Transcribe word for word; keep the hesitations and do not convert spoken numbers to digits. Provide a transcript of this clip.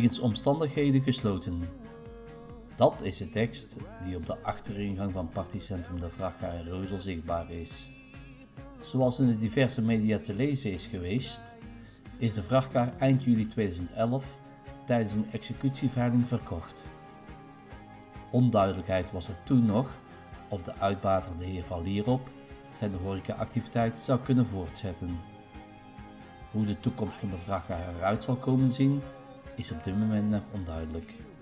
wegens omstandigheden gesloten. Dat is de tekst die op de achteringang van partycentrum De Vrachtkaar in Reuzel zichtbaar is. Zoals in de diverse media te lezen is geweest, is de vrachtkaar eind juli tweeduizend elf tijdens een executieveiling verkocht. Onduidelijkheid was er toen nog of de uitbater de heer Van Lierop zijn horecaactiviteit zou kunnen voortzetten. Hoe de toekomst van de vrachtkaar eruit zal komen zien, is op dit moment nog onduidelijk.